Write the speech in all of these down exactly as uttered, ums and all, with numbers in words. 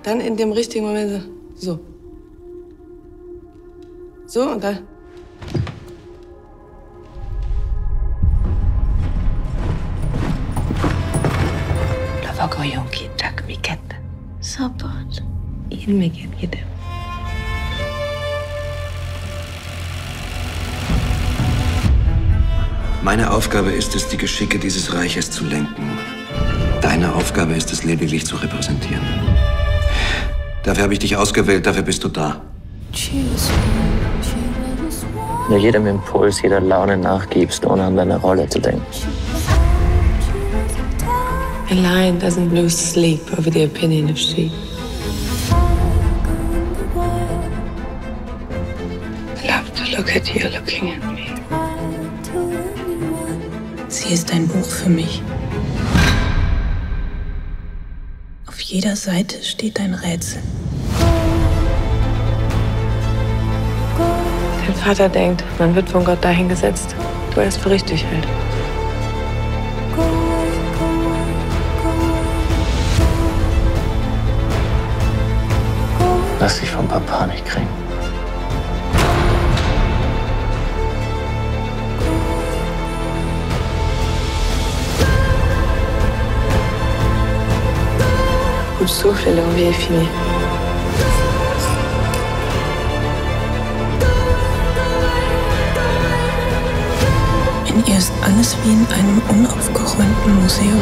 dann in dem richtigen Moment so. So und dann. Voglio io un kitrak miket. Szabad. Én még ide. Meine Aufgabe ist es, die Geschicke dieses Reiches zu lenken. Deine Aufgabe ist es, lediglich zu repräsentieren. Dafür habe ich dich ausgewählt, dafür bist du da. Wenn du jedem Impuls, jeder Laune nachgibst, ohne an deine Rolle zu denken. A lion doesn't lose sleep over the opinion of sheep. I love to look at you looking at me. Sie ist ein Buch für mich. Auf jeder Seite steht ein Rätsel. Dein Vater denkt, man wird von Gott dahin gesetzt, wo er es für richtig hält. Lass dich vom Papa nicht kriegen. Coup de souffle et l'envie est finie. In ihr ist alles wie in einem unaufgeräumten Museum.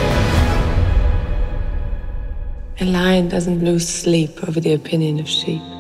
A lion doesn't lose sleep over the opinion of sheep.